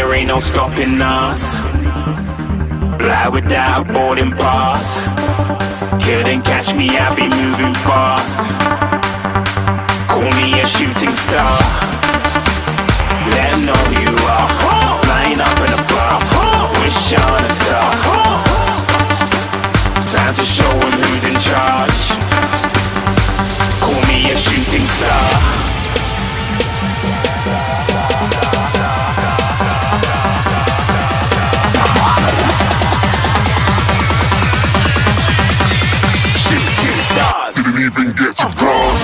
there ain't no stopping us. Fly without boarding pass. Couldn't catch me, I be moving fast. Call me a shooting star. Let 'em know who you are. Flying up in a bar. Wish on a star. Time to show 'em who's in charge. Call me a shooting star. Didn't even get to cross.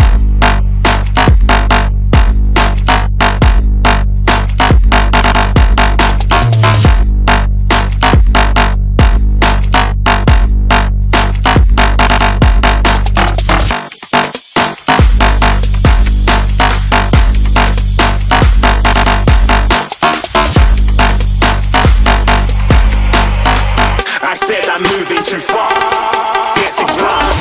I said I'm moving too far. Get to glass.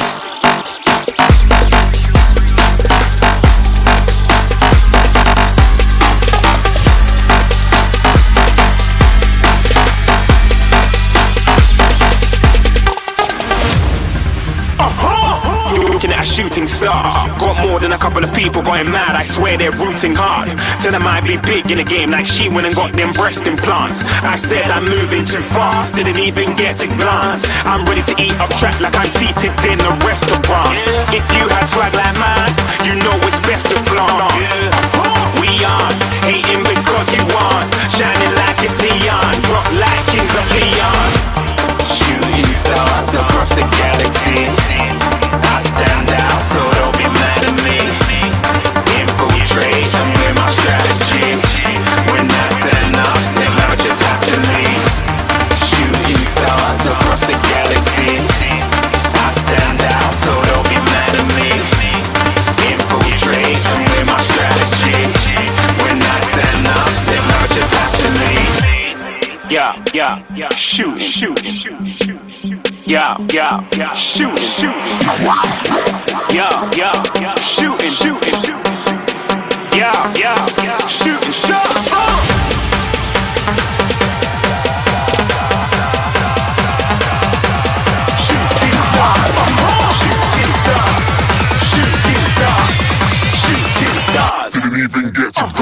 Looking at a shooting star. Got more than a couple of people going mad, I swear they're rooting hard. Tell them I be big in the game like she went and got them breast implants. I said I'm moving too fast, didn't even get to glance. I'm ready to eat up track like I'm seated in a restaurant. If you had swag like mine, you know it's best to flaunt. We aren't hating because you aren't shining like it's neon, rock like kings of Leon. Shooting stars across the galaxy. I stand out, so don't be mad at me. Infiltrate, I'm with my strategy. When I turn up, then I just have to leave. Shooting stars across the galaxy. I stand out, so don't be mad at me. Infiltrate, I'm with my strategy. When I turn up, then I just have to leave. Shoot, shoot, shooting, shooting, shooting shots. Shooting stars, shooting stars, shooting stars, shooting stars. Didn't even get to